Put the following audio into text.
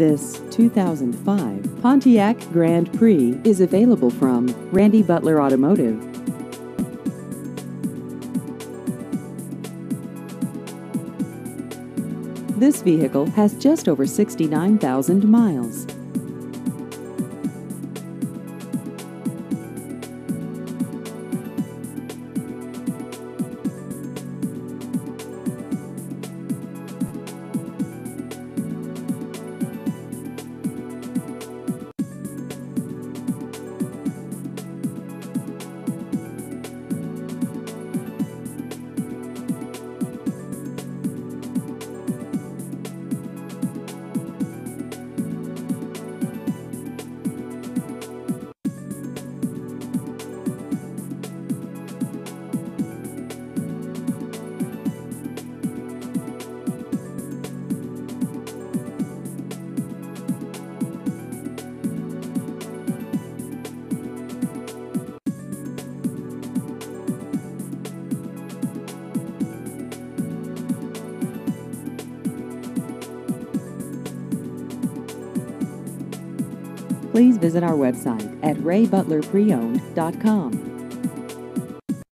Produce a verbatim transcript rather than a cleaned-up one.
This two thousand five Pontiac Grand Prix is available from Randy Butler Automotive. This vehicle has just over sixty-nine thousand miles. Please visit our website at ray butler pre owned dot com.